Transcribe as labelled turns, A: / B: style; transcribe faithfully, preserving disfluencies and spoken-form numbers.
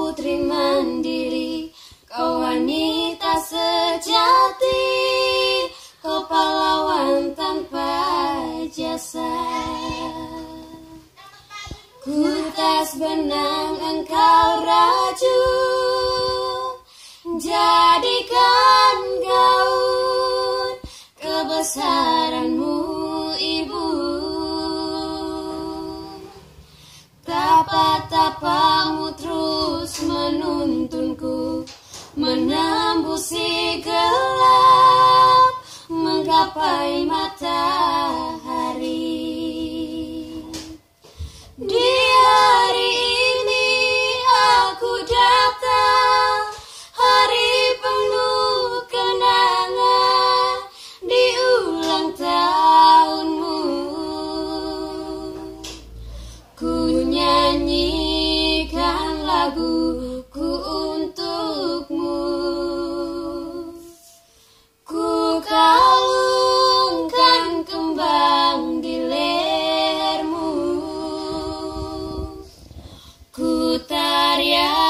A: putri mandiri, kau wanita sejati, kau pahlawan tanpa jasa. Ku tas benang engkau raju, jadikan gaun kebesaranmu ibu. Tapa-tapamu terus menuntunku, menembusi gelap, menggapai matahari. Di hari ini aku datang, hari penuh kenangan, di ulang tahunmu. Ku nyanyikan laguku untukmu, ku kalungkan kembang di lehermu, ku tarian